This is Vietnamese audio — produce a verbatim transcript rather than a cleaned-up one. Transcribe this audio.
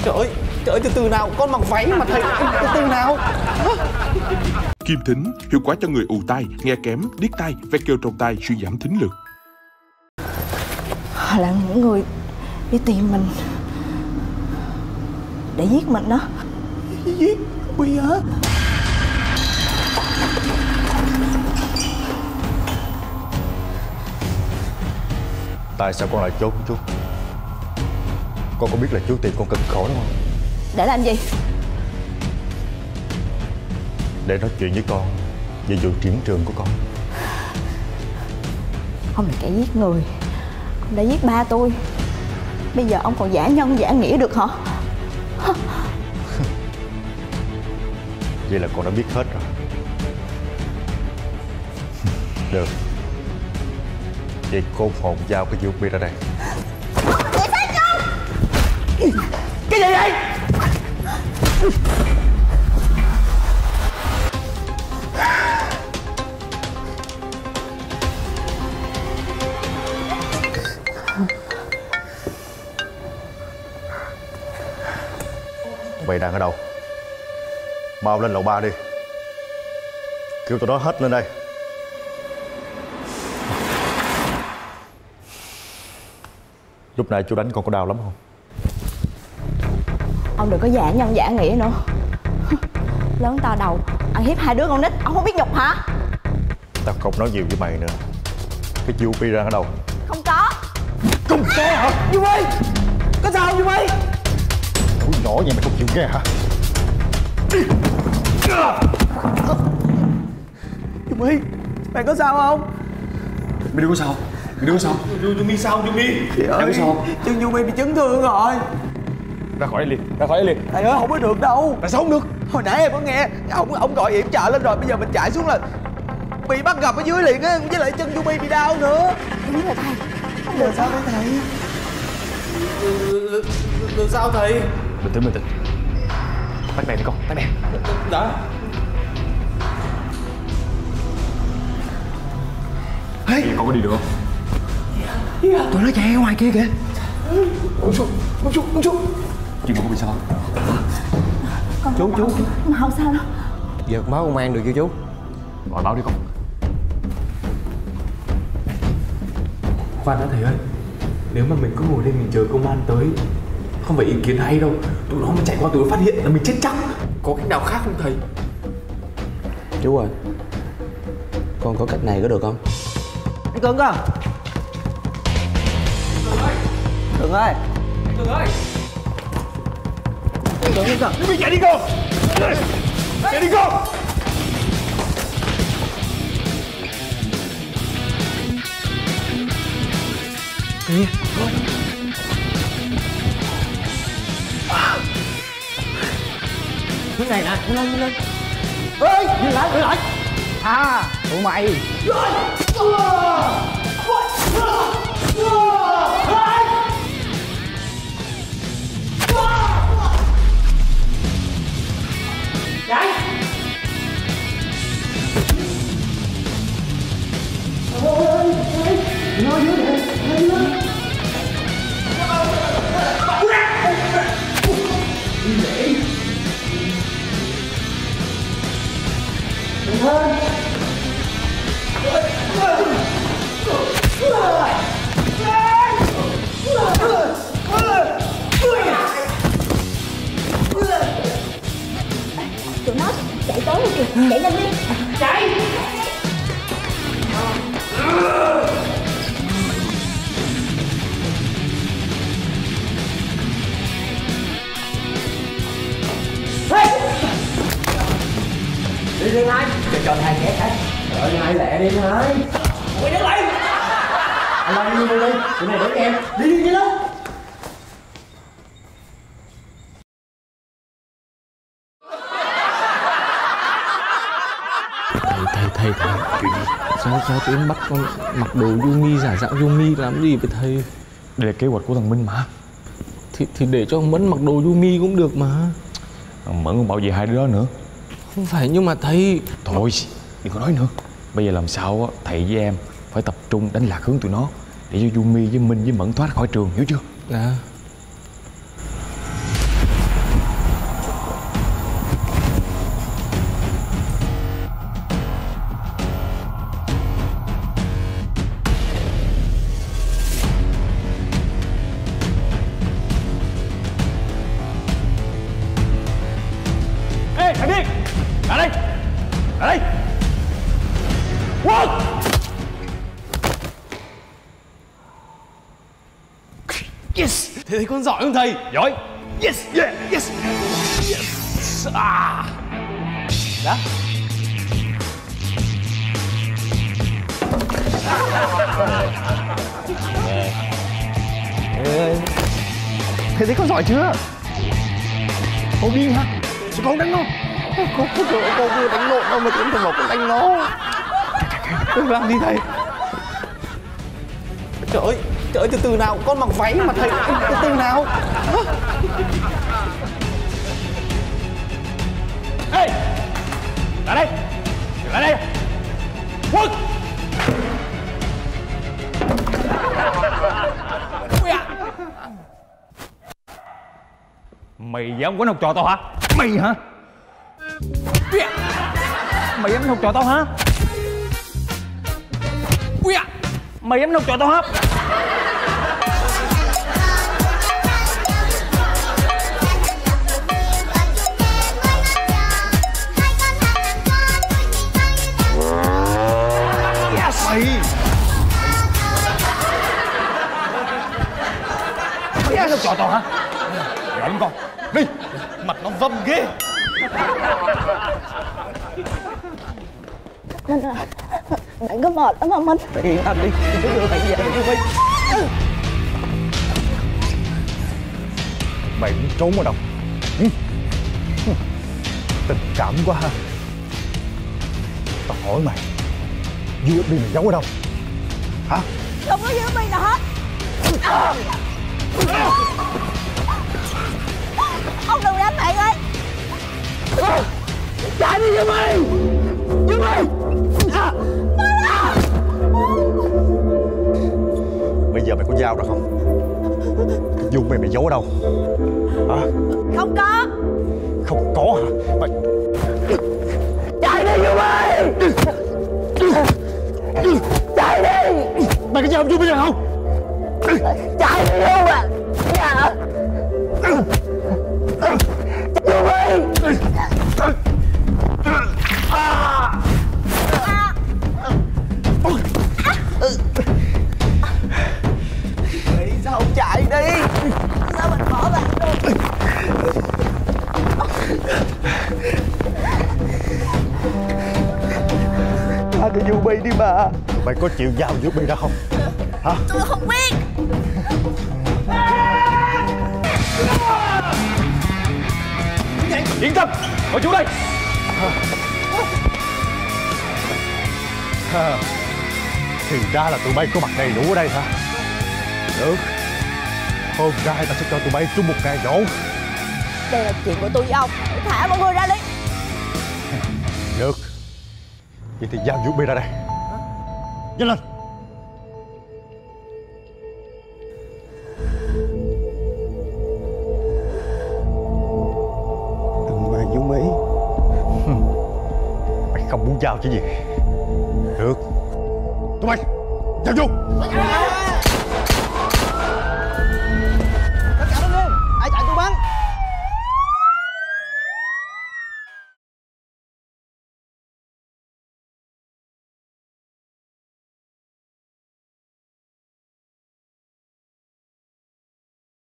Trời ơi, trời ơi, từ từ nào, con mặc váy mà thầy, từ từ nào. Kim Thính hiệu quả cho người ù tai, nghe kém, điếc tai, ve kêu trong tai, suy giảm thính lực. Họ là những người đi tìm mình để giết mình đó. Giết? Huy hả? Tại sao con lại trốn chú? Con có biết là chú tìm con cực khổ đúng không? Để làm gì? Để nói chuyện với con về vụ chuyển trường của con. Ông là kẻ giết người, ông đã giết ba tôi. Bây giờ ông còn giả nhân giả nghĩa được hả? Vậy là con đã biết hết rồi. Được. Vậy cô hồn giao cái vũ khí ra đây. Để phát cho. Cái gì vậy? Mày đang ở đâu? Mau lên lầu ba đi. Kêu tụi nó hết lên đây. Lúc nãy chú đánh con có đau lắm không? Ông đừng có giả nhân giả nghĩa nữa. Lớn to đầu ăn hiếp hai đứa con nít, ông không biết nhục hả? Tao không nói nhiều với mày nữa. Cái chiêu pi ra ở đâu? Không có. Không có hả? Dung My, có sao không Dung My? Cậu nhỏ vậy mày không chịu nghe hả? Dung My, mày có sao không? Mày đừng có sao, mày đừng có sao. Dung My sao Dung My? Trời ơi, có sao? Chân Dung My bị chấn thương rồi. Ra khỏi đây liền, ra khỏi đây liền. Thầy ơi, không có được đâu. Tại sao không được? Hồi nãy em có nghe ông ông gọi yểm trợ lên rồi, bây giờ mình chạy xuống là bị bắt gặp ở dưới liền á, với lại chân Dung My bị đau nữa. Không biết là thầy. Không được sao đấy thầy? Được sao thầy? Bình tĩnh, bình tĩnh. Tắt đèn đi con, tắt đèn. Đã. Bây giờ con có đi được không? Tụi nó chạy ở ngoài kia kìa. Uống xuống, uống xuống, uống xuống. Chuyện con có bị sao không? Con Chú, chú, chú. Mà không sao đâu. Giật máu công an được chưa chú? Gọi báo đi con. Khoan đã thầy ơi, nếu mà mình cứ ngồi đây mình chờ công an tới, không phải ý kiến hay đâu. Tụi nó mà chạy qua tụi nó phát hiện là mình chết chắc. Có cách nào khác không thầy? Chú ơi, con có cách này có được không? Anh Cưng à? Cưng ơi! Cưng ơi! Cưng ơi! Dung My chạy đi con! Chạy đi con! Kìa! Hướng này nè, hướng lên, hướng lên. Ê, nhìn lại, nhìn lại. À, tụi mày. Chạy. Ôi, ôi, ngồi dưới này, ngồi dưới. Tụi nó chạy tới rồi kìa, chạy nhanh đi. Chạy. Đi đi hai. Cho cho hai ghé cái. Trời ơi, hai lẹ đi hai. Quay đứng lại. Anh Long đi đi đi. Tụi này đuổi em. Đi đi đi lên. Thầy, thầy, thầy, thầy. Sao, sao tụi em bắt con mặc đồ Yumi, giả dạng Yumi làm gì vậy thầy? Đây là kế hoạch của thằng Minh mà. Thì, thì để cho ông Mẫn mặc đồ Yumi cũng được mà. Thằng Mẫn còn bảo vệ hai đứa đó nữa. Không phải, nhưng mà thầy... Thôi, đừng có nói nữa. Bây giờ làm sao á, thầy với em phải tập trung đánh lạc hướng tụi nó để cho Yumi với Minh với Mẫn thoát khỏi trường, hiểu chưa? À. Yes. Thế thì con giỏi không thầy? Giỏi. Yes. Yeah. Yes. Yes. À. Đó. Thế thì con giỏi chưa? Con đi hả? Sao con đánh nó? Con con con vừa đánh lộn đâu mà tiến thằng Lộc con đánh nó. Con làm đi thầy. Trời ơi, trời ơi, từ từ nào, con mặc váy mà thầy, từ từ nào. Ê, lại đây, lại đây. Quân. Mày dám quánh học trò tao hả? Mày hả? Mày dám học trò tao hả? Mày dám học trò tao hả? Yes. Mày Mày dám học trò tao hả? Dạ đúng con. Đi. Mặt nó vâm ghê. Minh à, bạn có mệt lắm không Minh? Yên anh đi, cứ đưa bạn về đi Minh. Mày muốn trốn ở đâu? Ừ? Tình cảm quá ha. Tao hỏi mày, u ét bê mày giấu ở đâu? Hả? Không có giữ mình nào hết. Ông đừng đánh bạn ơi. Chạy đi giùm mày. Giùm mày. Bây giờ mày có dao được không? Dung mày mày giấu ở đâu? Hả? Không có. Không có hả? Mày Chạy đi giùm mày. Chạy đi. Mày có dao Dung bây giờ không? Chạy đi Dung à. Dạ. Dung ơi. Sao không chạy đi? Sao mình bỏ bạn được? Tha cho u ét bê đi mà. Mày có chịu giao u ét bê ra không? Hả? Tôi không biết. Yên tâm, có chú đây. À, thì ra là tụi bay có mặt đầy đủ ở đây hả? Được. Hôm nay ta sẽ cho tụi bay chung một ngày dỗ. Đây là chuyện của tôi với ông. Thả mọi người ra đi. Được. Vậy thì giao u ét bê ra đây. Nhanh lên. Đừng về Dung Mỹ. Mày không muốn giao chứ gì. Được. Tụi bay, giao vô.